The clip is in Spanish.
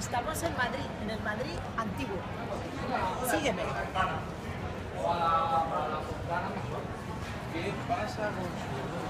Estamos en Madrid, en el Madrid antiguo. Sígueme. ¿Qué pasa con su